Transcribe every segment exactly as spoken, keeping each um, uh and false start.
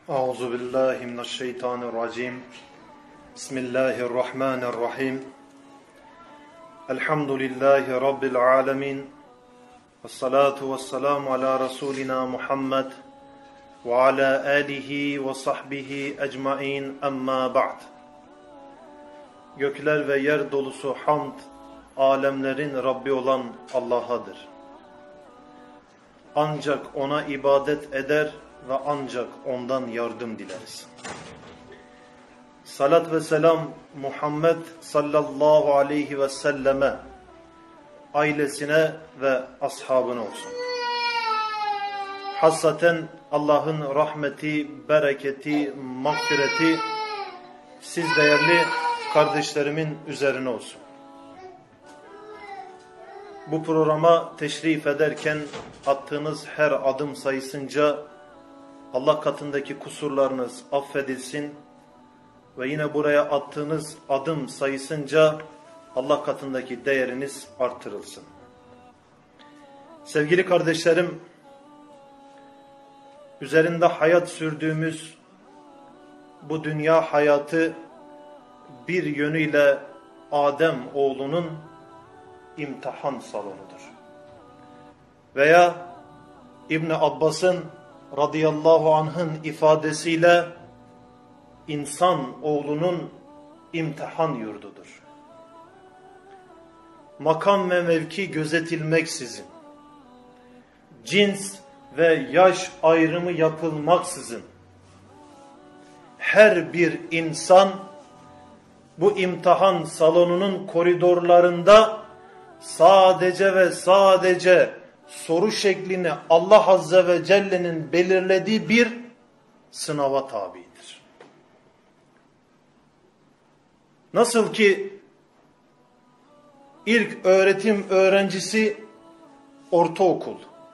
Euzu billahi mineşşeytanirracim. Bismillahirrahmanirrahim. Elhamdülillahi rabbil alamin. Vessalatu vesselamu ala rasulina Muhammed ve ala alihi ve sahbihi ecmaîn. Amma ba'd. Gökler ve yer dolusu hamd, alemlerin Rabbi olan Allah'adır. Ancak ona ibadet eder ve ancak ondan yardım dileriz. Salat ve selam Muhammed sallallahu aleyhi ve selleme, ailesine ve ashabına olsun. Hassaten Allah'ın rahmeti, bereketi, mağfireti siz değerli kardeşlerimin üzerine olsun. Bu programa teşrif ederken attığınız her adım sayısınca Allah katındaki kusurlarınız affedilsin ve yine buraya attığınız adım sayısınca Allah katındaki değeriniz artırılsın. Sevgili kardeşlerim, üzerinde hayat sürdüğümüz bu dünya hayatı bir yönüyle Adem oğlunun imtihan salonudur. Veya İbn Abbas'ın radıyallahu anh'ın ifadesiyle insan oğlunun imtihan yurdudur. Makam ve mevki gözetilmeksizin, cins ve yaş ayrımı yapılmaksızın her bir insan bu imtihan salonunun koridorlarında sadece ve sadece soru şeklini Allah Azze ve Celle'nin belirlediği bir sınava tabidir. Nasıl ki ilk öğretim öğrencisi ortaokul,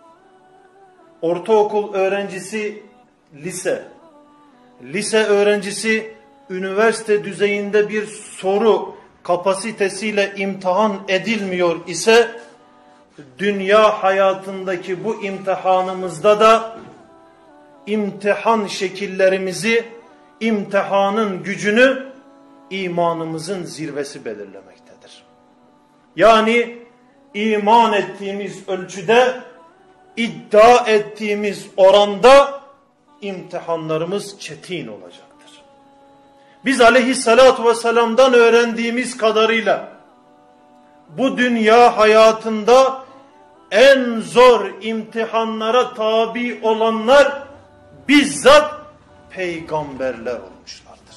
ortaokul öğrencisi lise, lise öğrencisi üniversite düzeyinde bir soru kapasitesiyle imtihan edilmiyor ise, dünya hayatındaki bu imtihanımızda da imtihan şekillerimizi, imtihanın gücünü imanımızın zirvesi belirlemektedir. Yani iman ettiğimiz ölçüde, iddia ettiğimiz oranda imtihanlarımız çetin olacaktır. Biz aleyhissalatu vesselam'dan öğrendiğimiz kadarıyla bu dünya hayatında en zor imtihanlara tabi olanlar bizzat peygamberler olmuşlardır.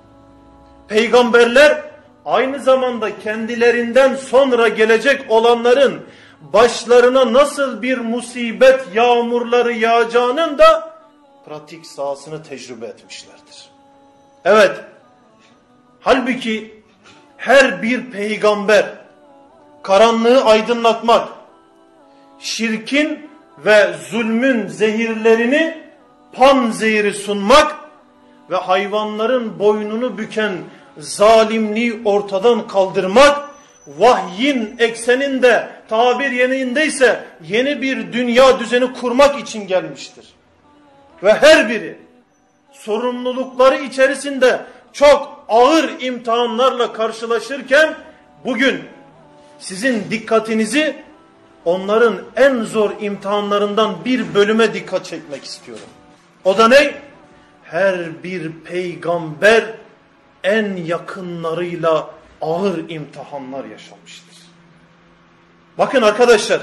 Peygamberler aynı zamanda kendilerinden sonra gelecek olanların başlarına nasıl bir musibet yağmurları yağacağının da pratik sahasını tecrübe etmişlerdir. Evet, halbuki her bir peygamber karanlığı aydınlatmak, şirkin ve zulmün zehirlerini panzehiri sunmak ve hayvanların boynunu büken zalimliği ortadan kaldırmak, vahyin ekseninde, tabir yerindeyse yeni bir dünya düzeni kurmak için gelmiştir. Ve her biri sorumlulukları içerisinde çok ağır imtihanlarla karşılaşırken bugün sizin dikkatinizi onların en zor imtihanlarından bir bölüme dikkat çekmek istiyorum. O da ne? Her bir peygamber en yakınlarıyla ağır imtihanlar yaşamıştır. Bakın arkadaşlar,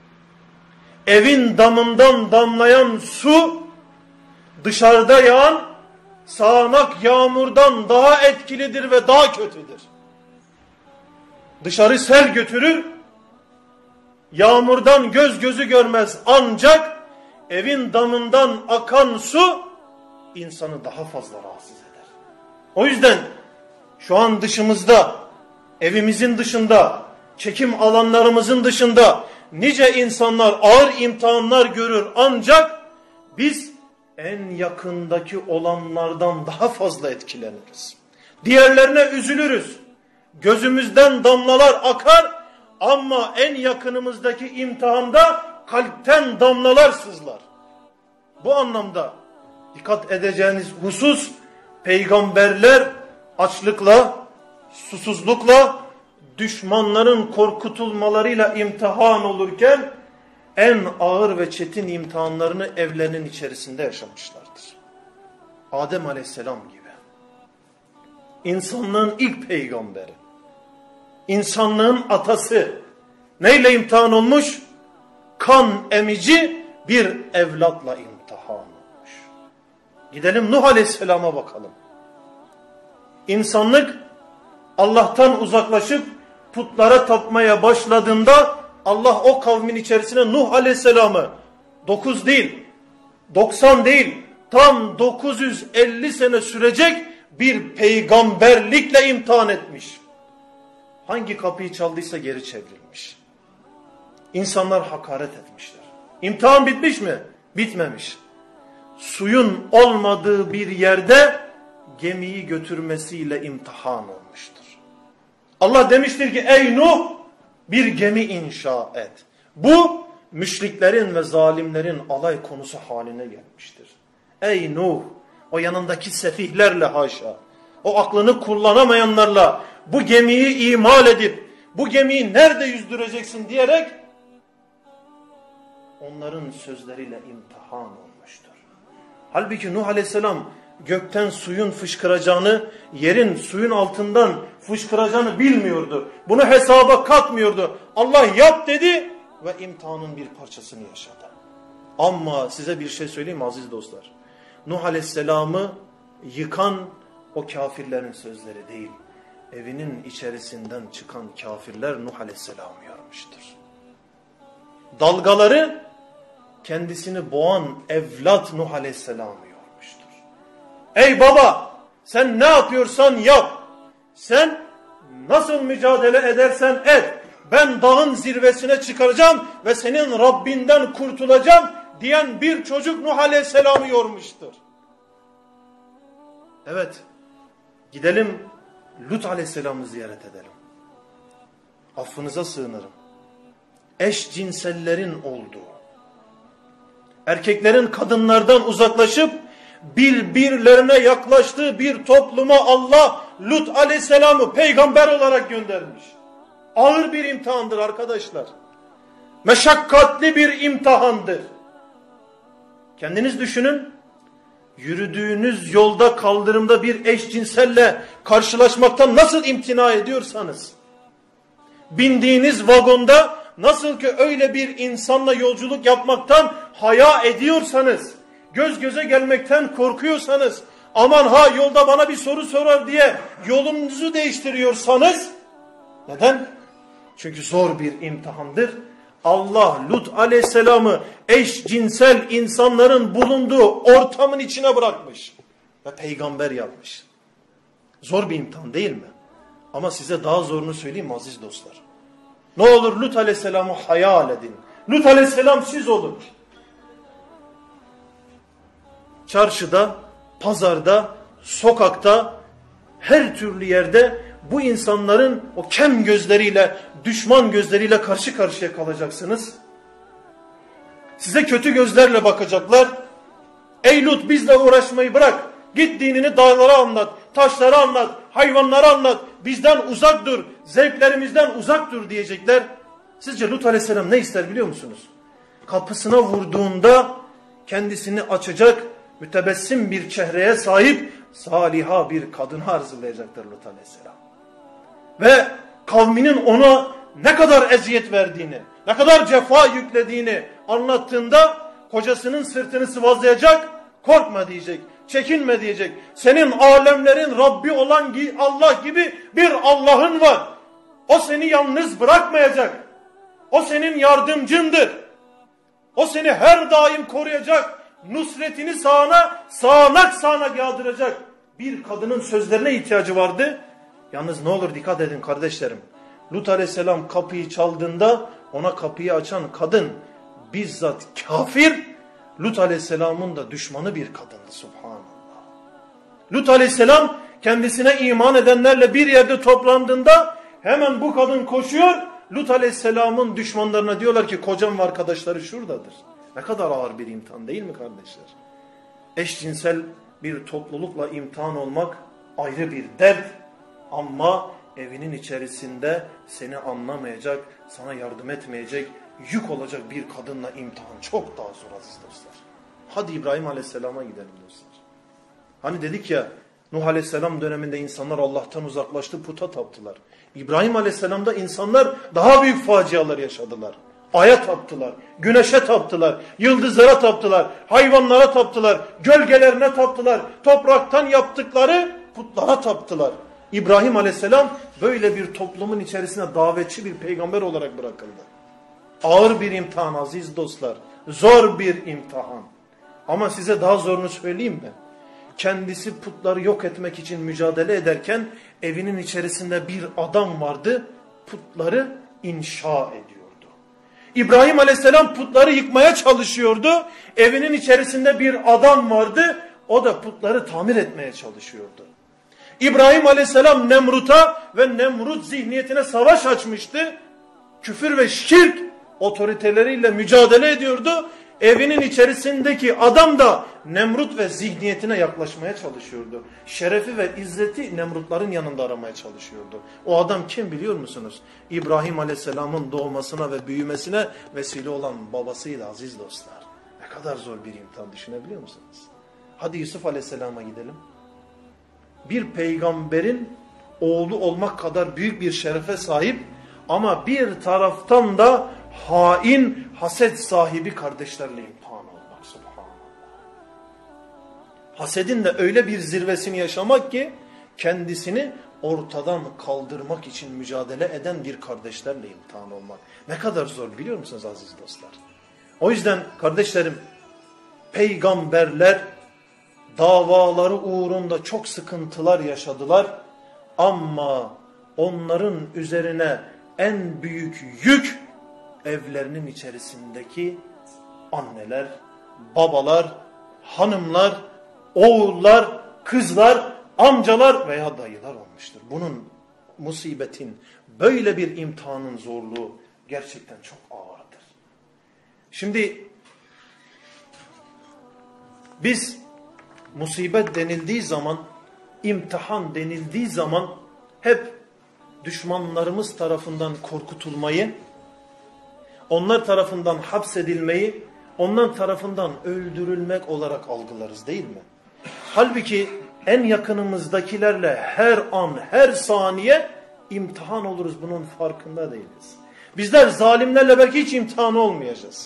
evin damından damlayan su dışarıda yağan sağanak yağmurdan daha etkilidir ve daha kötüdür. Dışarı sel götürür, yağmurdan göz gözü görmez, ancak evin damından akan su insanı daha fazla rahatsız eder. O yüzden şu an dışımızda, evimizin dışında, çekim alanlarımızın dışında nice insanlar ağır imtihanlar görür, ancak biz en yakındaki olanlardan daha fazla etkileniriz. Diğerlerine üzülürüz. Gözümüzden damlalar akar ama en yakınımızdaki imtihanda kalpten damlalar sızlar. Bu anlamda Dikkat edeceğiniz husus, peygamberler açlıkla, susuzlukla, düşmanların korkutulmalarıyla imtihan olurken en ağır ve çetin imtihanlarını evlerinin içerisinde yaşamışlardır. Adem Aleyhisselam gibi. İnsanlığın ilk peygamberi. İnsanlığın atası. Neyle imtihan olmuş? Kan emici bir evlatla imtihan olmuş. Gidelim Nuh Aleyhisselam'a bakalım. İnsanlık Allah'tan uzaklaşıp putlara tapmaya başladığında Allah o kavmin içerisine Nuh Aleyhisselam'ı dokuz değil, doksan değil, tam dokuz yüz elli sene sürecek bir peygamberlikle imtihan etmiş. Hangi kapıyı çaldıysa geri çevrilmiş. İnsanlar hakaret etmişler. İmtihan bitmiş mi? Bitmemiş. Suyun olmadığı bir yerde gemiyi götürmesiyle imtihan olmuştur. Allah demiştir ki ey Nuh bir gemi inşa et. Bu müşriklerin ve zalimlerin alay konusu haline gelmiştir. Ey Nuh, o yanındaki sefihlerle haşa, o aklını kullanamayanlarla bu gemiyi imal edip bu gemiyi nerede yüzdüreceksin diyerek onların sözleriyle imtihan olmuştur. Halbuki Nuh Aleyhisselam gökten suyun fışkıracağını, yerin suyun altından fışkıracağını bilmiyordu. Bunu hesaba katmıyordu. Allah yap dedi ve imtihanın bir parçasını yaşadı. Ama size bir şey söyleyeyim mi aziz dostlar? Nuh Aleyhisselam'ı yıkan o kafirlerin sözleri değil, evinin içerisinden çıkan kafirler Nuh Aleyhisselam'ı yormuştur. Dalgaları kendisini boğan evlat Nuh Aleyhisselam'ı yormuştur. Ey baba, sen ne yapıyorsan yap. Sen nasıl mücadele edersen et. Ben dağın zirvesine çıkaracağım ve senin Rabbinden kurtulacağım diyen bir çocuk Nuh Aleyhisselam'ı yormuştur. Evet, gidelim Lut Aleyhisselam'ı ziyaret edelim. Affınıza sığınırım. Eşcinsellerin olduğu, erkeklerin kadınlardan uzaklaşıp birbirlerine yaklaştığı bir topluma Allah Lut Aleyhisselam'ı peygamber olarak göndermiş. Ağır bir imtihandır arkadaşlar. Meşakkatli bir imtihandır. Kendiniz düşünün. Yürüdüğünüz yolda kaldırımda bir eşcinselle karşılaşmaktan nasıl imtina ediyorsanız, bindiğiniz vagonda nasıl ki öyle bir insanla yolculuk yapmaktan haya ediyorsanız, göz göze gelmekten korkuyorsanız, aman ha yolda bana bir soru sorar diye yolunuzu değiştiriyorsanız, neden? Çünkü zor bir imtihandır. Allah Lut Aleyhisselam'ı eşcinsel insanların bulunduğu ortamın içine bırakmış ve peygamber yapmış. Zor bir imtihan değil mi? Ama size daha zorunu söyleyeyim mi aziz dostlar? Ne olur Lut Aleyhisselam'ı hayal edin. Lut Aleyhisselam siz olun. Çarşıda, pazarda, sokakta, her türlü yerde bu insanların o kem gözleriyle, düşman gözleriyle karşı karşıya kalacaksınız. Size kötü gözlerle bakacaklar. Ey Lut bizle uğraşmayı bırak. Git dinini dağlara anlat, taşlara anlat, hayvanlara anlat. Bizden uzak dur, zevklerimizden uzak dur diyecekler. Sizce Lut Aleyhisselam ne ister biliyor musunuz? Kapısına vurduğunda kendisini açacak, mütebessim bir çehreye sahip saliha bir kadını arzulayacaktır Lut Aleyhisselam. Ve kavminin ona ne kadar eziyet verdiğini, ne kadar cefa yüklediğini anlattığında kocasının sırtını sıvazlayacak, korkma diyecek, çekinme diyecek. Senin alemlerin Rabbi olan Allah gibi bir Allah'ın var. O seni yalnız bırakmayacak. O senin yardımcındır. O seni her daim koruyacak. Nusretini sağına, sağanak sağanak yağdıracak. Bir kadının sözlerine ihtiyacı vardı. Yalnız ne olur dikkat edin kardeşlerim. Lut Aleyhisselam kapıyı çaldığında ona kapıyı açan kadın bizzat kafir, Lut Aleyhisselam'ın da düşmanı bir kadındı subhanallah. Lut Aleyhisselam kendisine iman edenlerle bir yerde toplandığında hemen bu kadın koşuyor. Lut Aleyhisselam'ın düşmanlarına diyorlar ki kocam ve arkadaşları şuradadır. Ne kadar ağır bir imtihan değil mi kardeşler? eşcinsel bir toplulukla imtihan olmak ayrı bir dert. Ama evinin içerisinde seni anlamayacak, sana yardım etmeyecek, yük olacak bir kadınla imtihan çok daha zor aziz dostlar. Hadi İbrahim Aleyhisselam'a gidelim dostlar. Hani dedik ya, Nuh Aleyhisselam döneminde insanlar Allah'tan uzaklaştı, puta taptılar. İbrahim Aleyhisselam'da insanlar daha büyük facialar yaşadılar. Aya taptılar, güneşe taptılar, yıldızlara taptılar, hayvanlara taptılar, gölgelerine taptılar, topraktan yaptıkları putlara taptılar. İbrahim Aleyhisselam böyle bir toplumun içerisine davetçi bir peygamber olarak bırakıldı. Ağır bir imtihan aziz dostlar, zor bir imtihan. Ama size daha zorunu söyleyeyim mi? Kendisi putları yok etmek için mücadele ederken evinin içerisinde bir adam vardı, putları inşa ediyordu. İbrahim Aleyhisselam putları yıkmaya çalışıyordu, evinin içerisinde bir adam vardı, o da putları tamir etmeye çalışıyordu. İbrahim Aleyhisselam Nemrut'a ve Nemrut zihniyetine savaş açmıştı, küfür ve şirk otoriteleriyle mücadele ediyordu. Evinin içerisindeki adam da Nemrut ve zihniyetine yaklaşmaya çalışıyordu. Şerefi ve izzeti Nemrutların yanında aramaya çalışıyordu. O adam kim biliyor musunuz? İbrahim Aleyhisselam'ın doğmasına ve büyümesine vesile olan babasıydı aziz dostlar. Ne kadar zor bir imtihan düşünebiliyor musunuz? Hadi Yusuf Aleyhisselam'a gidelim. Bir peygamberin oğlu olmak kadar büyük bir şerefe sahip ama bir taraftan da hain, haset sahibi kardeşlerle imtihan olmak. Subhanallah. Hasedin de öyle bir zirvesini yaşamak ki kendisini ortadan kaldırmak için mücadele eden bir kardeşlerle imtihan olmak. Ne kadar zor biliyor musunuz aziz dostlar? O yüzden kardeşlerim, peygamberler davaları uğrunda çok sıkıntılar yaşadılar ama onların üzerine en büyük yük evlerinin içerisindeki anneler, babalar, hanımlar, oğullar, kızlar, amcalar veya dayılar olmuştur. Bunun musibetin, böyle bir imtihanın zorluğu gerçekten çok ağırdır. Şimdi biz musibet denildiği zaman, imtihan denildiği zaman hep düşmanlarımız tarafından korkutulmayı, onlar tarafından hapsedilmeyi, onlar tarafından öldürülmek olarak algılarız değil mi? Halbuki en yakınımızdakilerle her an, her saniye imtihan oluruz, bunun farkında değiliz. Bizler zalimlerle belki hiç imtihan olmayacağız.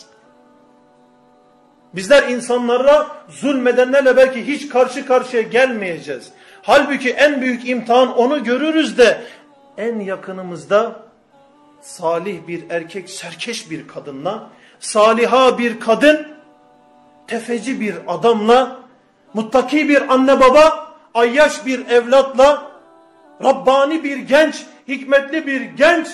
Bizler insanlara zulmedenlerle belki hiç karşı karşıya gelmeyeceğiz. Halbuki en büyük imtihan onu görürüz de en yakınımızda salih bir erkek, serkeş bir kadınla, saliha bir kadın, tefeci bir adamla, muttaki bir anne baba, ayyaş bir evlatla, Rabbani bir genç, hikmetli bir genç,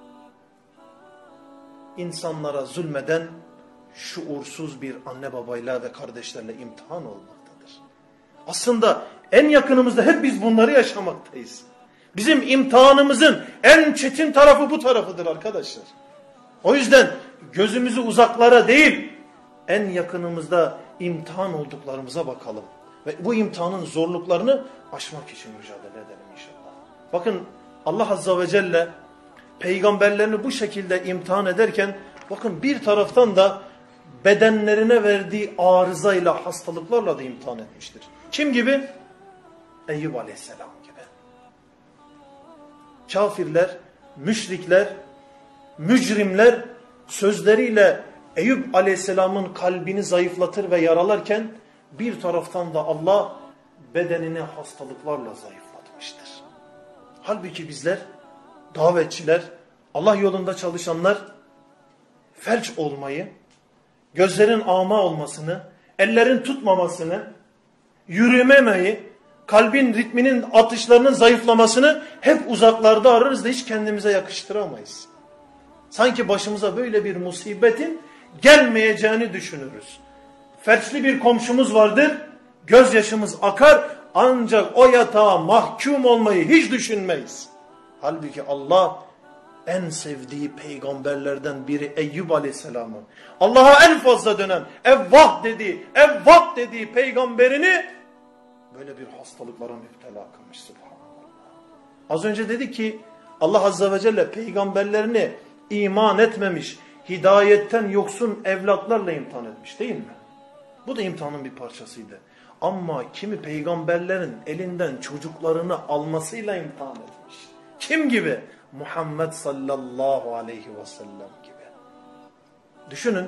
insanlara zulmeden şuursuz bir anne babayla ve kardeşlerle imtihan olmaktadır. Aslında en yakınımızda hep biz bunları yaşamaktayız. Bizim imtihanımızın en çetin tarafı bu tarafıdır arkadaşlar. O yüzden gözümüzü uzaklara değil, en yakınımızda imtihan olduklarımıza bakalım. Ve bu imtihanın zorluklarını aşmak için mücadele edelim inşallah. Bakın Allah Azze ve Celle peygamberlerini bu şekilde imtihan ederken, bakın bir taraftan da bedenlerine verdiği arızayla, hastalıklarla da imtihan etmiştir. Kim gibi? Eyyub Aleyhisselam gibi. Kafirler, müşrikler, mücrimler sözleriyle Eyyub Aleyhisselam'ın kalbini zayıflatır ve yaralarken bir taraftan da Allah bedenini hastalıklarla zayıflatmıştır. Halbuki bizler, davetçiler, Allah yolunda çalışanlar felç olmayı, gözlerin ama olmasını, ellerin tutmamasını, yürümemeyi, kalbin ritminin, atışlarının zayıflamasını hep uzaklarda ararız da hiç kendimize yakıştıramayız. Sanki başımıza böyle bir musibetin gelmeyeceğini düşünürüz. Felçli bir komşumuz vardır, gözyaşımız akar ancak o yatağa mahkum olmayı hiç düşünmeyiz. Halbuki Allah en sevdiği peygamberlerden biri Eyyub Aleyhisselam'ı, Allah'a en fazla dönen, evvah dediği, evvat dediği peygamberini böyle bir hastalıklara müptela kılmış. Subhanallah. Az önce dedi ki Allah Azze ve Celle peygamberlerini iman etmemiş, hidayetten yoksun evlatlarla imtihan etmiş değil mi? Bu da imtihanın bir parçasıydı. Ama kimi peygamberlerin elinden çocuklarını almasıyla imtihan etmiş. Kim gibi? Muhammed sallallahu aleyhi ve sellem gibi. Düşünün,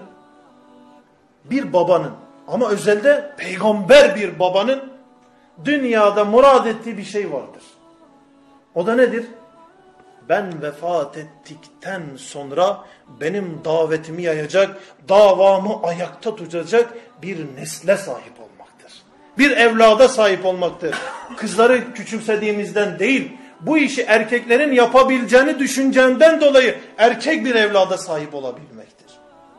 bir babanın, ama özelde peygamber bir babanın dünyada murad ettiği bir şey vardır. O da nedir? Ben vefat ettikten sonra benim davetimi yayacak, davamı ayakta tutacak bir nesle sahip olmaktır. Bir evlada sahip olmaktır. Kızları küçümsediğimizden değil, bu işi erkeklerin yapabileceğini düşüncenden dolayı erkek bir evlada sahip olabilmektir.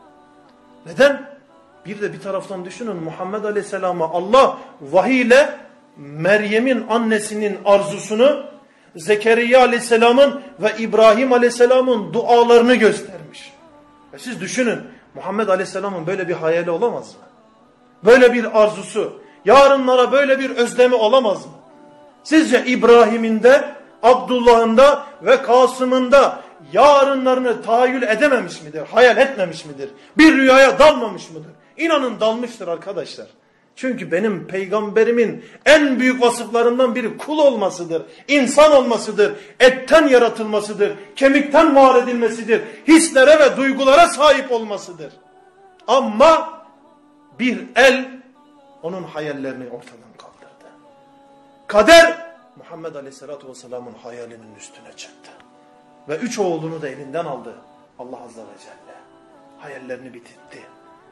Neden? Bir de bir taraftan düşünün, Muhammed Aleyhisselam'a Allah vahiy ile Meryem'in annesinin arzusunu, Zekeriya Aleyhisselam'ın ve İbrahim Aleyhisselam'ın dualarını göstermiş. Ve siz düşünün, Muhammed Aleyhisselam'ın böyle bir hayali olamaz mı? Böyle bir arzusu, yarınlara böyle bir özlemi olamaz mı? Sizce İbrahim'in de, Abdullah'ın da ve Kasım'ın da yarınlarını tahayyül edememiş midir? Hayal etmemiş midir? Bir rüyaya dalmamış mıdır? İnanın dalmıştır arkadaşlar. Çünkü benim peygamberimin en büyük vasıflarından biri kul olmasıdır, insan olmasıdır, etten yaratılmasıdır, kemikten var edilmesidir, hislere ve duygulara sahip olmasıdır. Ama bir el onun hayallerini ortadan kaldırdı. Kader Muhammed Aleyhisselatü Vesselam'ın hayalinin üstüne çıktı. Ve üç oğlunu da elinden aldı Allah Azze ve Celle. Hayallerini bitirdi.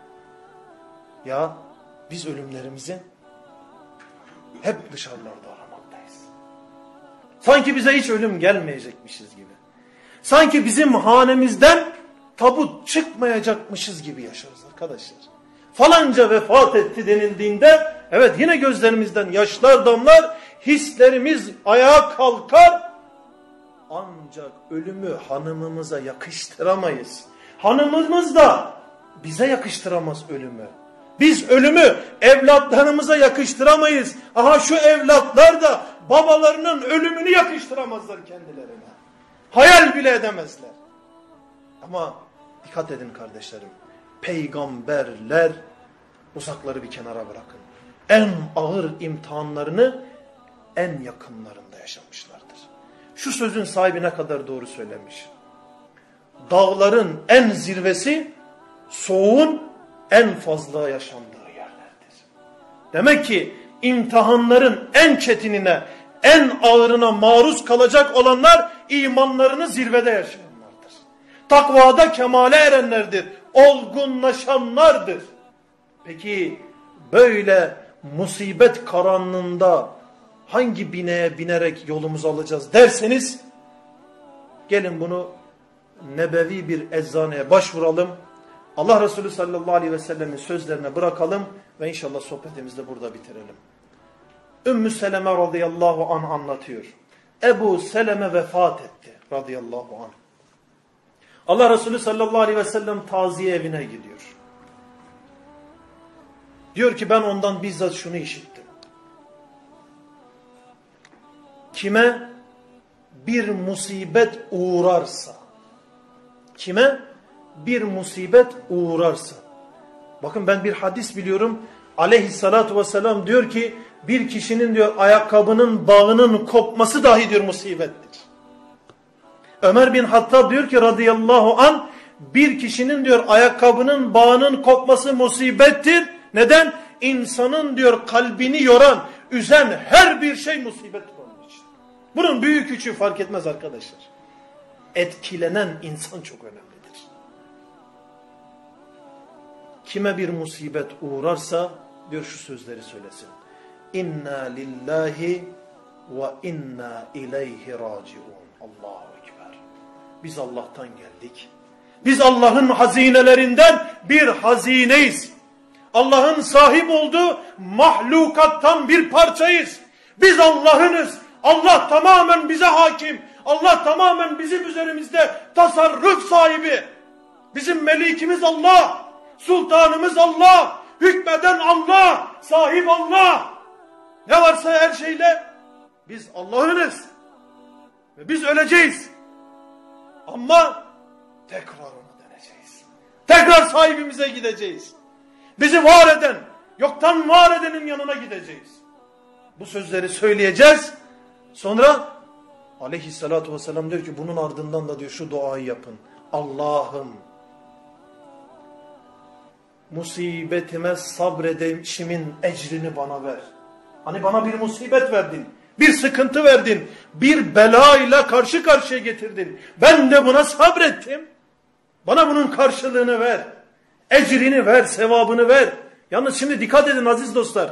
Ya biz ölümlerimizi hep dışarılarda aramaktayız. Sanki bize hiç ölüm gelmeyecekmişiz gibi. Sanki bizim hanemizden tabut çıkmayacakmışız gibi yaşarız arkadaşlar. Falanca vefat etti denildiğinde evet yine gözlerimizden yaşlar damlar, hislerimiz ayağa kalkar. Ancak ölümü hanımımıza yakıştıramayız. Hanımımız da bize yakıştıramaz ölümü. Biz ölümü evlatlarımıza yakıştıramayız. Aha şu evlatlar da babalarının ölümünü yakıştıramazlar kendilerine. Hayal bile edemezler. Ama dikkat edin kardeşlerim. Peygamberler, uzakları bir kenara bırakın, en ağır imtihanlarını en yakınlarında yaşamışlardır. Şu sözün sahibi ne kadar doğru söylemiş. Dağların en zirvesi soğuğun en fazla yaşandığı yerlerdir. Demek ki imtihanların en çetinine, en ağırına maruz kalacak olanlar imanlarını zirvede yaşayanlardır. Takvada kemale erenlerdir. Olgunlaşanlardır. Peki böyle musibet karanlığında hangi bineğe binerek yolumuzu alacağız derseniz, gelin bunu nebevi bir eczaneye başvuralım. Allah Resulü sallallahu aleyhi ve sellemin sözlerine bırakalım ve inşallah sohbetimizi de burada bitirelim. Ümmü Seleme radıyallahu anh anlatıyor. Ebu Seleme vefat etti radıyallahu anh. Allah Resulü sallallahu aleyhi ve sellem taziye evine gidiyor. Diyor ki ben ondan bizzat şunu işittim. Kime bir musibet uğrarsa, kime bir musibet uğrarsa, bakın ben bir hadis biliyorum, aleyhissalatu vesselam diyor ki bir kişinin diyor ayakkabının bağının kopması dahi diyor musibettir. Ömer bin Hattab diyor ki radıyallahu an, bir kişinin diyor ayakkabının bağının kopması musibettir. Neden? İnsanın diyor kalbini yoran, üzen her bir şey musibettir onun için. Bunun büyük küçüğü fark etmez arkadaşlar. Etkilenen insan çok önemlidir. Kime bir musibet uğrarsa diyor şu sözleri söylesin. İnna lillahi ve inna ileyhi raciun. Allahu Ekber. Biz Allah'tan geldik. Biz Allah'ın hazinelerinden bir hazineyiz. Allah'ın sahip olduğu mahlukattan bir parçayız. Biz Allah'ınız. Allah tamamen bize hakim. Allah tamamen bizim üzerimizde tasarruf sahibi. Bizim melikimiz Allah, sultanımız Allah, hükmeden Allah, sahip Allah. Ne varsa her şeyle biz Allah'ınız. Ve biz öleceğiz. Ama tekrar ona döneceğiz. Tekrar sahibimize gideceğiz. Bizi var eden, yoktan var edenin yanına gideceğiz. Bu sözleri söyleyeceğiz. Sonra aleyhissalatü vesselam diyor ki bunun ardından da diyor şu duayı yapın. Allah'ım musibetime sabredişimin ecrini bana ver. Hani bana bir musibet verdin, bir sıkıntı verdin, bir belayla karşı karşıya getirdin. Ben de buna sabrettim. Bana bunun karşılığını ver. Ecrini ver, sevabını ver. Yalnız şimdi dikkat edin aziz dostlar.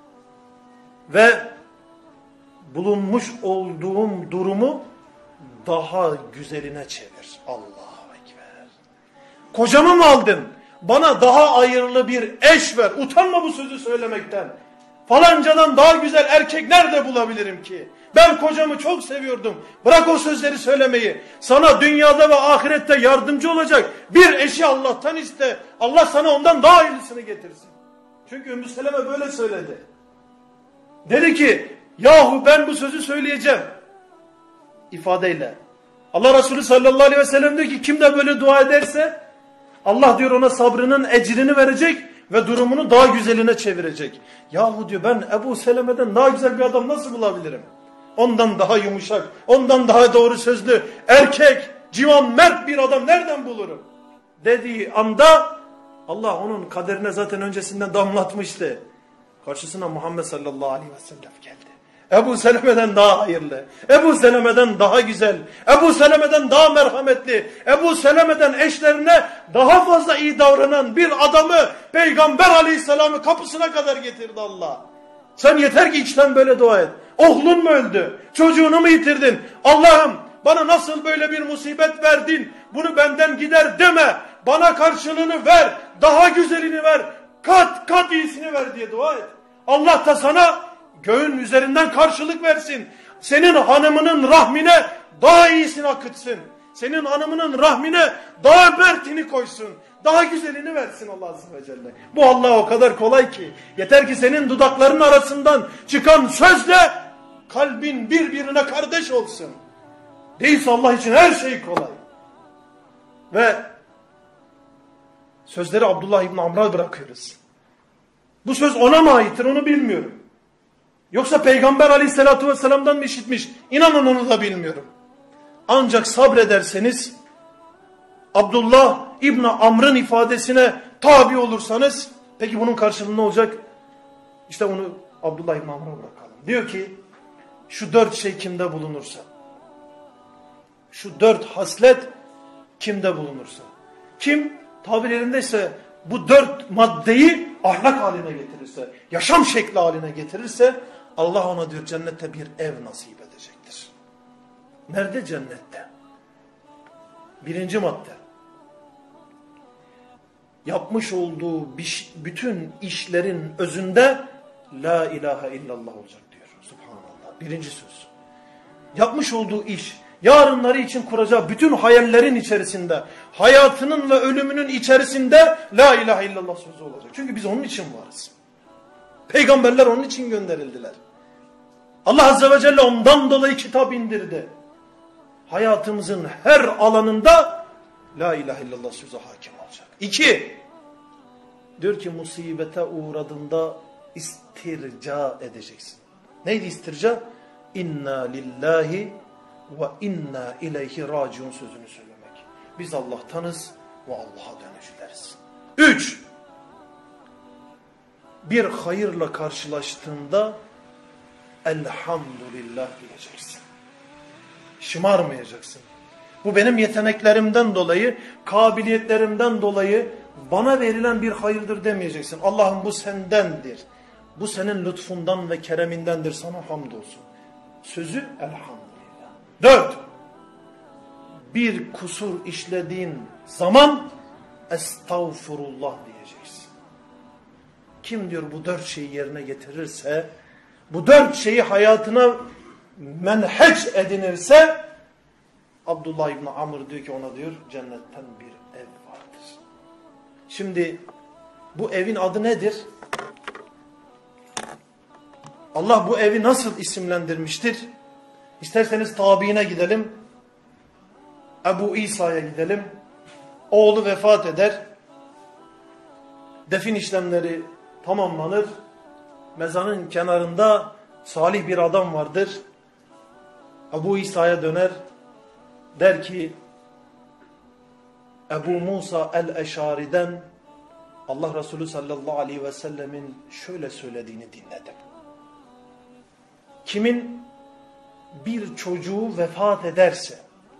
Ve bulunmuş olduğum durumu daha güzeline çevir. Allahu Ekber. Kocamı mı aldın? Bana daha hayırlı bir eş ver. Utanma bu sözü söylemekten. Falancadan daha güzel erkek nerede bulabilirim ki? Ben kocamı çok seviyordum. Bırak o sözleri söylemeyi. Sana dünyada ve ahirette yardımcı olacak bir eşi Allah'tan iste. Allah sana ondan daha hayırlısını getirsin. Çünkü Ümmü Seleme böyle söyledi. Dedi ki yahu ben bu sözü söyleyeceğim. İfadeyle. Allah Resulü sallallahu aleyhi ve sellem diyor ki kim de böyle dua ederse Allah diyor ona sabrının ecrini verecek ve durumunu daha güzeline çevirecek. Yahu diyor ben Ebu Seleme'den daha güzel bir adam nasıl bulabilirim? Ondan daha yumuşak, ondan daha doğru sözlü, erkek, civan, mert bir adam nereden bulurum? Dediği anda Allah onun kaderine zaten öncesinden damlatmıştı. Karşısına Muhammed sallallahu aleyhi ve sellem geldi. Ebu Seleme'den daha hayırlı, Ebu Seleme'den daha güzel, Ebu Seleme'den daha merhametli, Ebu Seleme'den eşlerine daha fazla iyi davranan bir adamı Peygamber aleyhisselamı kapısına kadar getirdi Allah. Sen yeter ki içten böyle dua et. Oğlun mu öldü? Çocuğunu mu yitirdin? Allah'ım bana nasıl böyle bir musibet verdin? Bunu benden gider deme. Bana karşılığını ver. Daha güzelini ver. Kat kat iyisini ver diye dua et. Allah da sana göğün üzerinden karşılık versin. Senin hanımının rahmine daha iyisini akıtsın. Senin hanımının rahmine daha mertini koysun. Daha güzelini versin Allah Azze ve Celle. Bu Allah o kadar kolay ki. Yeter ki senin dudakların arasından çıkan sözle kalbin birbirine kardeş olsun. Değilse Allah için her şey kolay. Ve sözleri Abdullah İbni Amr'a bırakıyoruz. Bu söz ona mı aittir onu bilmiyorum. Yoksa Peygamber aleyhissalatü vesselam'dan mı işitmiş? İnanın onu da bilmiyorum. Ancak sabrederseniz Abdullah İbni Amr'ın ifadesine tabi olursanız peki bunun karşılığı ne olacak? İşte onu Abdullah İbni Amr'a bırakalım. Diyor ki şu dört şey kimde bulunursa, şu dört haslet kimde bulunursa, kim tabirlerindeyse bu dört maddeyi ahlak haline getirirse, yaşam şekli haline getirirse Allah ona diyor cennette bir ev nasip edecektir. Nerede? Cennette. Birinci madde. Yapmış olduğu bütün işlerin özünde la ilahe illallah olacak diyor. Subhanallah. Birinci söz. Yapmış olduğu iş, yarınları için kuracağı bütün hayallerin içerisinde, hayatının ve ölümünün içerisinde la ilahe illallah sözü olacak. Çünkü biz onun için varız. Peygamberler onun için gönderildiler. Allah Azze ve Celle ondan dolayı kitap indirdi. Hayatımızın her alanında la ilahe illallah sözü hakim olacak. İki, diyor ki musibete uğradığında istirca edeceksin. Neydi istirca? İnna lillahi ve inna ileyhi raciun sözünü söylemek. Biz Allah'tanız ve Allah'a dönüşleriz. Üç, bir hayırla karşılaştığında elhamdülillah diyeceksin. Şımarmayacaksın. Bu benim yeteneklerimden dolayı, kabiliyetlerimden dolayı bana verilen bir hayırdır demeyeceksin. Allah'ım bu sendendir. Bu senin lütfundan ve keremindendir. Sana hamdolsun. Sözü elhamdülillah. Dört, bir kusur işlediğin zaman estağfurullah diyeceksin. Kim diyor bu dört şeyi yerine getirirse, bu dört şeyi hayatına menheç edinirse Abdullah İbni Amr diyor ki ona diyor cennetten bir ev vardır. Şimdi bu evin adı nedir? Allah bu evi nasıl isimlendirmiştir? İsterseniz tabiine gidelim. Ebu İsa'ya gidelim. Oğlu vefat eder. Defin işlemleri tamamlanır. Mezarın kenarında salih bir adam vardır. Ebu İsa'ya döner. Der ki Ebu Musa el-Eşari'den Allah Resulü sallallahu aleyhi ve sellemin şöyle söylediğini dinledim. Kimin bir çocuğu vefat ederse,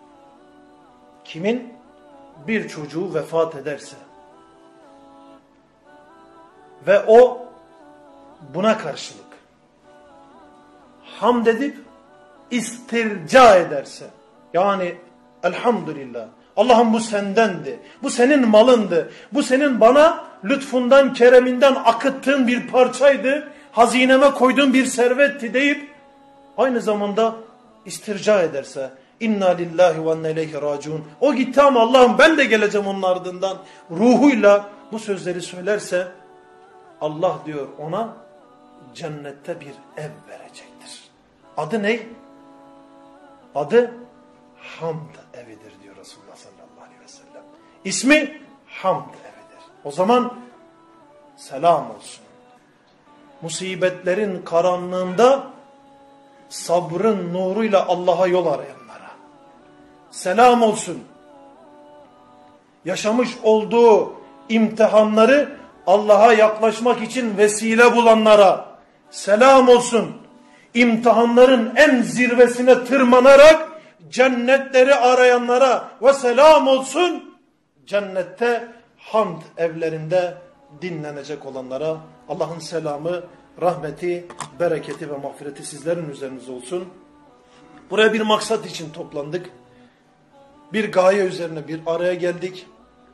kimin bir çocuğu vefat ederse ve o buna karşılık hamd edip istirca ederse, yani elhamdülillah Allah'ım bu sendendi, bu senin malındı, bu senin bana lütfundan, kereminden akıttığın bir parçaydı, hazineme koyduğun bir servetti deyip aynı zamanda istirca ederse, İnna lillahi ve inna ileyhi raciun. O gitti ama Allah'ım ben de geleceğim onun ardından. Ruhuyla bu sözleri söylerse Allah diyor ona cennette bir ev verecektir. Adı ne? Adı hamd evidir diyor Resulullah sallallahu aleyhi ve sellem. İsmi hamd evidir. O zaman selam olsun. Musibetlerin karanlığında sabrın nuruyla Allah'a yol arayanlara selam olsun. Yaşamış olduğu imtihanları Allah'a yaklaşmak için vesile bulanlara selam olsun. İmtihanların en zirvesine tırmanarak cennetleri arayanlara ve selam olsun. Cennette hamd evlerinde dinlenecek olanlara Allah'ın selamı, rahmeti, bereketi ve mağfireti sizlerin üzerinize olsun. Buraya bir maksat için toplandık. Bir gaye üzerine bir araya geldik.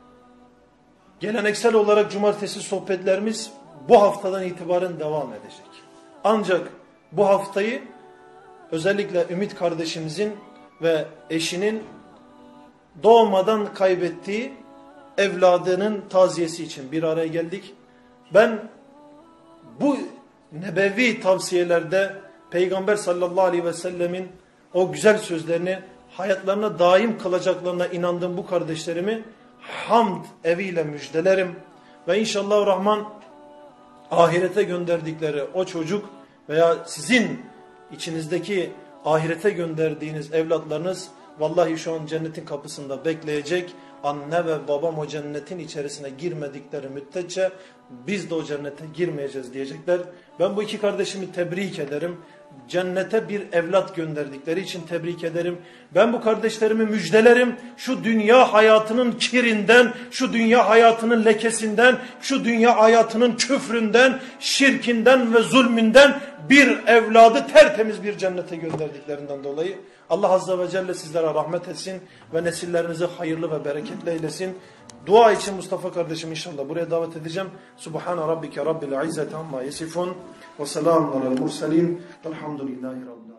Geleneksel olarak cumartesi sohbetlerimiz bu haftadan itibaren devam edecek. Ancak bu haftayı özellikle Ümit kardeşimizin ve eşinin doğmadan kaybettiği evladının taziyesi için bir araya geldik. Ben bu nebevi tavsiyelerde Peygamber sallallahu aleyhi ve sellemin o güzel sözlerini hayatlarına daim kılacaklarına inandığım bu kardeşlerimi hamd eviyle müjdelerim. Ve inşallah Rahman ahirete gönderdikleri o çocuk veya sizin içinizdeki ahirete gönderdiğiniz evlatlarınız vallahi şu an cennetin kapısında bekleyecek. Anne ve babam o cennetin içerisine girmedikleri müddetçe biz de o cennete girmeyeceğiz diyecekler. Ben bu iki kardeşimi tebrik ederim. Cennete bir evlat gönderdikleri için tebrik ederim. Ben bu kardeşlerimi müjdelerim. Şu dünya hayatının kirinden, şu dünya hayatının lekesinden, şu dünya hayatının küfründen, şirkinden ve zulmünden bir evladı tertemiz bir cennete gönderdiklerinden dolayı Allah Azze ve Celle sizlere rahmet etsin ve nesillerinizi hayırlı ve bereketli eylesin. Dua için Mustafa kardeşim inşallah buraya davet edeceğim. Subhane rabbike rabbil izzeti amma yesifun ve selamun alel murselin velhamdülillahi rabbil